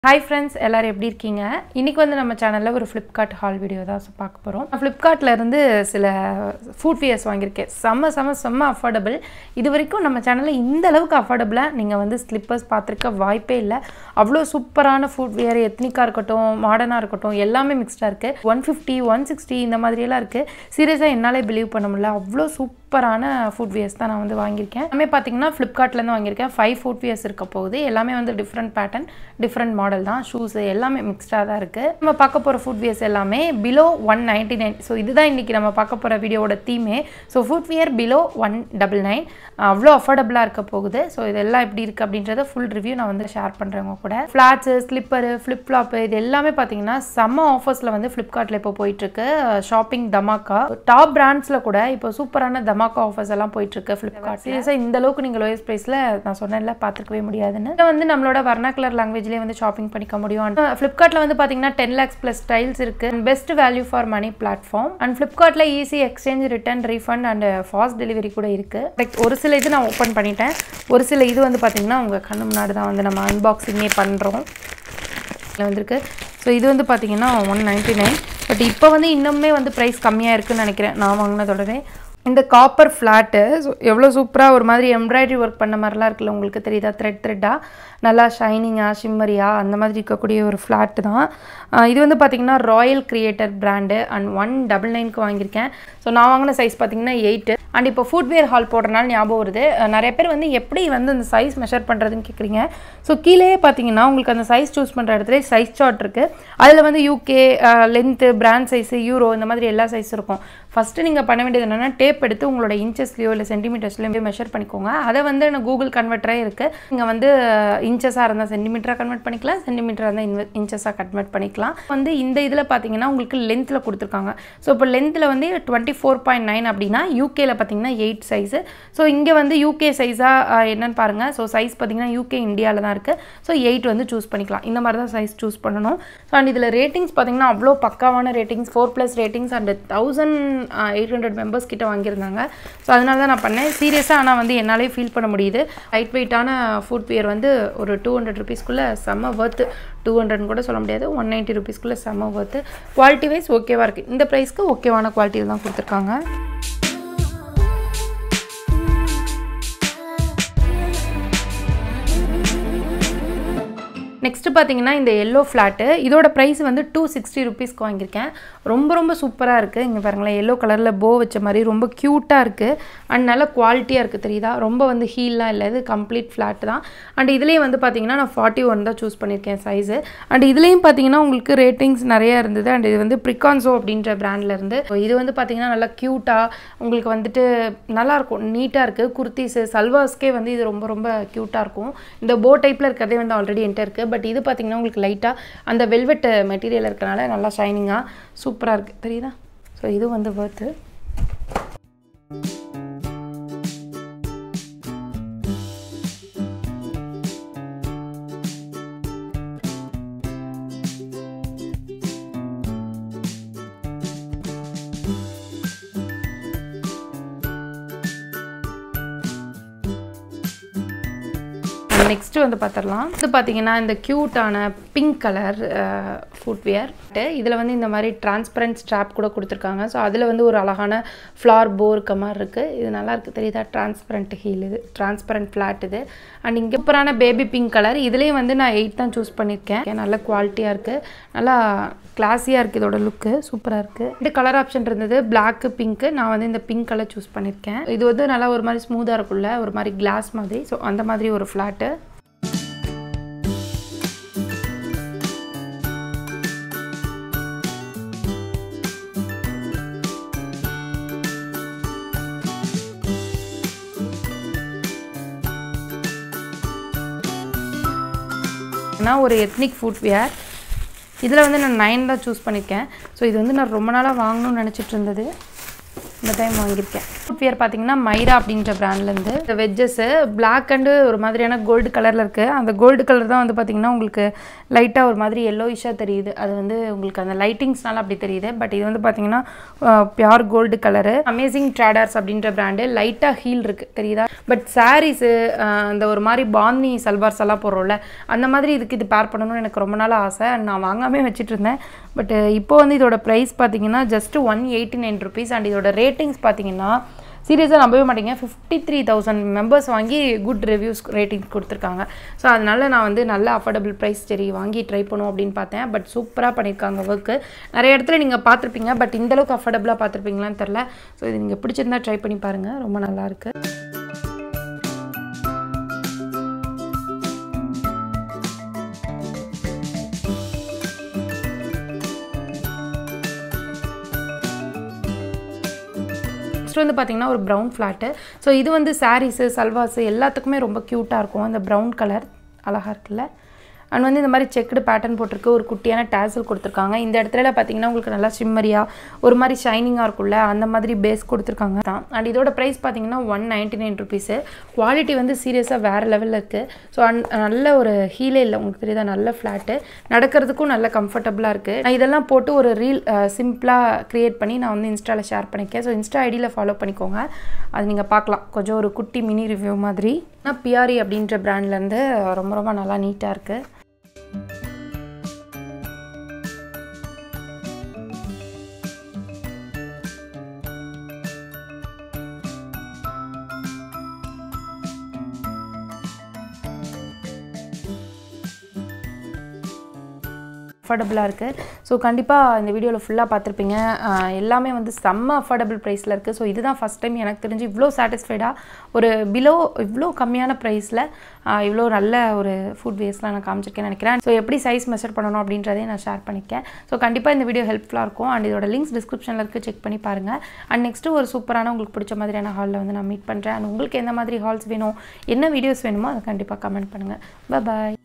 Hi friends, எல்லாரும் எப்படி இருக்கீங்க? இன்னைக்கு வந்து நம்ம சேனல்ல ஒரு Flipkart haul video தான் பார்க்க போறோம். Flipkartல இருந்து சில footwears வாங்கியிருக்கேன். செம்ம affordable. இதுவரைக்கும் நம்ம சேனல்ல இந்த அளவுக்கு affordable நீங்க வந்து slippers பார்த்திருக்க வாய்ப்பே இல்ல. அவ்ளோ சூப்பரான footwear எத்னிக்கா இருக்கட்டும், மாடர்னா இருக்கட்டும் எல்லாமே மிக்ஸ்டா இருக்கு. 150, 160 இந்த மாதிரி எல்லாம் இருக்கு. சீரியஸா என்னால பிலீவ் பண்ண முடியல. அவ்ளோ சூப்பரான footwears தான் நான் வந்து வாங்கியிருக்கேன். எல்லாமே பாத்தீங்கன்னா Flipkartல இருந்து வாங்கியிருக்கேன். 5 footwears இருக்க போகுது. எல்லாமே வந்து different pattern, different model தான் shoes எல்லாமே மிக்ஸ்டா தான் இருக்கு. நம்ம பார்க்க போற footwears எல்லாமே below 199. சோ இதுதான் இன்னைக்கு நம்ம பார்க்க போற வீடியோவோட தீமே. சோ footwear below 199 அவ்ளோ அஃபோர்டபிளா இருக்க போகுது. சோ இதெல்லாம் எப்படி இருக்கு அப்படிங்கறத full review நான் வந்து ஷேர் பண்றேன் உங்க கூட. flats, slipper, flip flop இது எல்லாமே பாத்தீங்கன்னா செம்ம ஆஃபர்ஸ்ல வந்து Flipkartல இப்போ போயிட்டு இருக்கு. ஷாப்பிங் தமாக்கா டாப் பிராண்ட்ஸ்ல கூட இப்போ சூப்பரான தமாக்கா ஆஃபர்ஸ் எல்லாம் போயிட்டு இருக்கு Flipkart. சீரியஸா இந்த அளவுக்கு நீங்க லோயஸ்ட் பிரைஸ்ல நான் சொன்னேன்ல பாத்துக்கவே முடியாதுன்னு. இது வந்து நம்மளோட வர்னாகுலர் லாங்குவேஜ்லயே வந்து ஷாப்பிங் பண்ணிக்க முடியும். Flipkartல வந்து பாத்தீங்கன்னா 10 lakhs plus styles இருக்கு. Best value for money platform. And Flipkartல easy exchange, return, refund and fast delivery கூட இருக்கு. ஒரு சில இது நான் ஓபன் பண்ணிட்டேன். ஒரு சில இது வந்து பாத்தீங்கன்னா உங்க கண்ணு முன்னாடி தான் வந்து நம்ம அன்பாக்சிங்கே பண்றோம். இதுல வந்திருக்கு. சோ இது வந்து பாத்தீங்கன்னா 199. பட் இப்போ வந்து இன்னுமே வந்து பிரைஸ் கம்மியா இருக்குன்னு நினைக்கிறேன் நான் வாங்குனதோடவே. இந்த காப்பர் ஃப்ளாட் எவ்வளோ சூப்பராக ஒரு மாதிரி எம்ப்ராய்டரி ஒர்க் பண்ண மாதிரிலாம் இருக்குல்ல உங்களுக்கு தெரியுதா த்ரெட்டாக நல்லா ஷைனிங்காக ஷிம்மரியாக அந்த மாதிரி இருக்கக்கூடிய ஒரு ஃப்ளாட் தான். இது வந்து பார்த்திங்கன்னா ராயல் கிரியேட்டர் பிராண்டு அண்ட் 199க்கு வாங்கியிருக்கேன். ஸோ நான் வாங்கின சைஸ் பார்த்திங்கன்னா 8. அண்ட் இப்போ ஃபுட்வேர் ஹால் போடுறதுனால ஞாபகம் வருது, நிறைய பேர் வந்து எப்படி வந்து அந்த சைஸ் மெஷர் பண்ணுறதுன்னு கேட்குறீங்க. ஸோ கீழே பார்த்தீங்கன்னா உங்களுக்கு அந்த சைஸ் சூஸ் பண்ணுற இடத்துல சைஸ் சார்ட் இருக்குது. அதில் வந்து UK length, brand size, euro இந்த மாதிரி எல்லா சைஸ் இருக்கும். ஃபஸ்ட்டு நீங்கள் பண்ண வேண்டியது என்னென்னா டேப் எடுத்து உங்களோட இன்ச்சஸ்லையோ இல்லை சென்டிமீட்டர்ஸ்லையோ மெஷர் பண்ணிக்கோங்க. அதை வந்து எனக்கு கூகுள் கன்வெர்ட்டரே இருக்குது. நீங்கள் வந்து இன்ச்சஸாக இருந்தால் சென்டிமீட்டராக கன்வெர்ட் பண்ணிக்கலாம், சென்டிமீட்டராக இருந்தால் இன்ச்சஸாக கன்வெர்ட் பண்ணிக்கலாம். வந்து இந்த இதில் பார்த்தீங்கன்னா உங்களுக்கு லென்த்தில் கொடுத்துருக்காங்க. ஸோ இப்போ லென்த்தில் வந்து 24.9 அப்படின்னா யூகேல பார்த்தீங்கன்னா 8 சைஸு. ஸோ இங்கே வந்து யூகே சைஸாக என்னன்னு பாருங்கள். ஸோ சைஸ் பார்த்தீங்கன்னா யூகே இந்தியாவில் தான் இருக்குது. ஸோ 8 வந்து சூஸ் பண்ணிக்கலாம். இந்த மாதிரி தான் சைஸ் சூஸ் பண்ணணும். ஸோ அண்ட் இதில் ரேட்டிங்ஸ் பார்த்தீங்கன்னா அவ்வளோ பக்காவான ரேட்டிங்ஸ், 4+ ரேட்டிங்ஸ் அண்ட் 1800 மெம்பர்ஸ் கிட்ட வாங்கியிருந்தாங்க. ஸோ அதனால தான் நான் பண்ணேன். சீரியஸாக ஆனால் வந்து என்னாலே ஃபீல் பண்ண முடியுது. லைட் வெயிட்டான ஃபுட்வேர் வந்து ஒரு 200 rupeesக்குள்ளே செம்ம ஒர்த்து. 200 கூட சொல்ல முடியாது, 190 rupeesக்குள்ளே செம்ம ஒர்த்து. குவாலிட்டி வைஸ் ஓகேவாக இருக்குது. இந்த ப்ரைஸ்க்கு ஓகேவான குவாலிட்டியில் தான் கொடுத்துருக்காங்க. நெக்ஸ்ட்டு பார்த்தீங்கன்னா இந்த எல்லோ ஃப்ளாட்டு, இதோட ப்ரைஸ் வந்து 260 rupeesக்கு வாங்கியிருக்கேன். ரொம்ப சூப்பராக இருக்குது. இங்கே பாருங்களேன், எல்லோ கலரில் போ வச்ச மாதிரி ரொம்ப க்யூட்டாக இருக்குது அண்ட் நல்ல குவாலிட்டியாக இருக்குது தெரியுதா. ரொம்ப வந்து ஹீல்லாம் இல்லை, இது கம்ப்ளீட் ஃப்ளாட் தான். அண்ட் இதுலேயும் வந்து பார்த்தீங்கன்னா நான் 41 தான் சூஸ் பண்ணியிருக்கேன் சைஸு. அண்ட் இதுலேயும் பார்த்தீங்கன்னா உங்களுக்கு ரேட்டிங்ஸ் நிறையா இருந்தது. அண்ட் இது வந்து ப்ரிகான்சோ அப்படின்ற பிராண்ட்லேருந்து. இது வந்து பார்த்தீங்கன்னா நல்லா க்யூட்டாக உங்களுக்கு வந்துட்டு நல்லாயிருக்கும், நீட்டாக இருக்குது. குர்த்திஸு, சல்வாஸ்க்கே வந்து இது ரொம்ப க்யூட்டாக இருக்கும். இந்த போ டைப்பில் இருக்கிறதே வந்து ஆல்ரெடி என்கிட்ட இருக்குது. பட் இது பார்த்தீங்கன்னா உங்களுக்கு லைட்டாக அந்த வெல்வெட் மெட்டீரியல் இருக்கனால நல்லா ஷைனிங்காக சூப்பராக இருக்குது தெரியுதா. ஸோ இது வந்து வர்த்து. நெக்ஸ்ட் வந்து பார்த்துடலாம். இது பார்த்தீங்கன்னா இந்த க்யூட்டான பிங்க் கலர் ஃபுட்வேர். இதில் வந்து இந்த மாதிரி டிரான்ஸ்பரண்ட் ஸ்ட்ராப் கூட கொடுத்துருக்காங்க. ஸோ அதில் வந்து ஒரு அழகான ஃப்ளார் போ இருக்க மாதிரி இருக்குது. இது நல்லா இருக்குது தெரியுதா. டிரான்ஸ்பரண்ட் ஹீல், இது டிரான்ஸ்பரண்ட் ஃப்ளாட் இது. அண்ட் இங்கே சூப்பரான பேபி பிங்க் கலர். இதுலேயும் வந்து நான் 8 தான் சூஸ் பண்ணியிருக்கேன். நல்ல குவாலிட்டியாக இருக்குது, நல்லா கிளாஸியாக இருக்குது. இதோட லுக்கு சூப்பராக இருக்குது. இந்த கலர் ஆப்ஷன் இருந்தது, பிளாக்கு, பிங்க்கு. நான் வந்து இந்த பிங்க் கலர் சூஸ் பண்ணியிருக்கேன். இது வந்து நல்லா ஒரு மாதிரி ஸ்மூத்தாக இருக்குல்ல, ஒரு மாதிரி கிளாஸ் மாதிரி. ஸோ அந்த மாதிரி ஒரு ஃப்ளாட்டு. ஒரு எத்னிக் ஃபுட்வேர். இதில் வந்து நான் 9 தான் சூஸ் பண்ணியிருக்கேன். ஸோ இது வந்து நான் ரொம்ப நாளாக வாங்கணும்னு நினச்சிட்டு இருந்தது. இந்த டைம் வாங்கியிருக்கேன். ஃபுட்வேர் பார்த்தீங்கன்னா மைரா அப்படின்ற பிராண்ட்லேருந்து இந்த வெஜ்ஜஸ்ஸு பிளாக் அண்டு ஒரு மாதிரியான கோல்டு கலரில் இருக்குது. அந்த கோல்டு கலர் தான் வந்து பார்த்திங்கன்னா உங்களுக்கு லைட்டாக ஒரு மாதிரி எல்லோயிஷாக தெரியுது. அது வந்து உங்களுக்கு அந்த லைட்டிங்ஸ்னால அப்படி தெரியுது. பட் இது வந்து பார்த்திங்கன்னா pure gold colour. Amazing Traders அப்படின்ற பிராண்டு. லைட்டாக ஹீல் இருக்குது தெரியுதா. பட் சாரீஸு அந்த ஒரு மாதிரி பாந்தி சல்வார்ஸ் எல்லாம் போடுறோம்ல, அந்த மாதிரி இதுக்கு இது பேர் பண்ணணும்னு எனக்கு ரொம்ப நாள் ஆசை. நான் வாங்காமே வச்சுட்டு இருந்தேன். பட் இப்போ வந்து இதோட ப்ரைஸ் பார்த்தீங்கன்னா ஜஸ்ட் 189 ருபீஸ். அண்ட் இதோட ரேட்டிங்ஸ் பார்த்தீங்கன்னா சீரியஸாக நம்பவே மாட்டீங்க, 53,000 மெம்பர்ஸ் வாங்கி குட் ரிவ்யூஸ் ரேட்டிங்ஸ் கொடுத்துருக்காங்க. ஸோ அதனால நான் வந்து நல்ல அஃபோர்டபுள் ப்ரைஸ் சரி வாங்கி ட்ரை பண்ணும் அப்படின்னு பார்த்தேன். பட் சூப்பராக பண்ணியிருக்காங்க ஒர்க்கு. நிறைய இடத்துல நீங்கள் பார்த்துருப்பீங்க, பட் இந்தளவுக்கு அஃபோர்டபுளாக பார்த்துருப்பீங்களான்னு தெரில. ஸோ இது நீங்கள் பிடிச்சிருந்தா ட்ரை பண்ணி பாருங்கள், ரொம்ப நல்லாயிருக்கு. நெக்ஸ்ட் வந்து பார்த்தீங்கன்னா ஒரு ப்ரௌன் ஃப்ளாட்டு. ஸோ இது வந்து சாரீஸு சல்வாஸு எல்லாத்துக்குமே ரொம்ப க்யூட்டாக இருக்கும். அந்த ப்ரௌன் கலர் அழகாக இருக்குல்ல. அண்ட் வந்து இந்த மாதிரி செக்குடு பேட்டர்ன் போட்டிருக்கு. ஒரு குட்டியான டேசல் கொடுத்துருக்காங்க. இந்த இடத்துல பார்த்தீங்கன்னா உங்களுக்கு நல்லா ஷிம்மரியாக ஒரு மாதிரி ஷைனிங்காக இருக்கும்ல, அந்த மாதிரி பேஸ் கொடுத்துருக்காங்க தான். அண்ட் இதோட ப்ரைஸ் பார்த்தீங்கன்னா 199 ருபீஸு. குவாலிட்டி வந்து சீரியஸாக வேறு லெவலில் இருக்குது. ஸோ நல்ல ஒரு ஹீலே இல்லை, உங்களுக்கு தெரியுதா, நல்ல ஃப்ளாட்டு, நடக்கிறதுக்கும் நல்ல கம்ஃபர்டபுளாக இருக்குது. நான் இதெல்லாம் போட்டு ஒரு ரீல் சிம்பிளாக க்ரியேட் பண்ணி நான் வந்து இன்ஸ்டாவில் ஷேர் பண்ணிக்கேன். ஸோ இன்ஸ்டா ஐடியில் ஃபாலோ பண்ணிக்கோங்க, அது நீங்கள் பார்க்கலாம். கொஞ்சம் ஒரு குட்டி மினி ரிவ்யூ மாதிரி. ஆனால் பிஆர்இ அப்படின்ற பிராண்ட்லேருந்து ரொம்ப ரொம்ப நல்லா நீட்டாக இருக்குது. அஃபோர்டபுளாக இருக்குது. ஸோ கண்டிப்பாக இந்த வீடியோவில் ஃபுல்லாக பார்த்துருப்பீங்க. எல்லாமே வந்து செம்ம அஃபோர்டபுள் ப்ரைஸில் இருக்குது. ஸோ இதுதான் ஃபஸ்ட் டைம் எனக்கு தெரிஞ்சு இவ்வளோ சாட்டிஸ்ஃபைடாக ஒரு இவ்வளோ கம்மியான ப்ரைஸில் இவ்வளோ நல்ல ஒரு ஃபுட் வேஸ்ட்லாம் நான் காமிச்சிருக்கேன்னு நினைக்கிறேன். ஸோ எப்படி சைஸ் மெஷர் பண்ணணும் அப்படின்றதையும் நான் ஷேர் பண்ணிக்கேன். ஸோ கண்டிப்பாக இந்த வீடியோ ஹெல்ப்ஃபுல்லாக இருக்கும். அண்ட் இதோட லிங்க்ஸ் டிஸ்கிரிப்ஷனில் இருக்குது, செக் பண்ணி பாருங்கள். அண்ட் நெக்ஸ்ட்டு ஒரு சூப்பரான உங்களுக்கு பிடிச்ச மாதிரியான ஹாலில் வந்து நான் மீட் பண்ணுறேன். அண்ட் உங்களுக்கு எந்த மாதிரி ஹால்ஸ் வேணும், என்ன வீடியோஸ் வேணுமோ அதை கண்டிப்பாக கமெண்ட் பண்ணுங்கள். பாய்.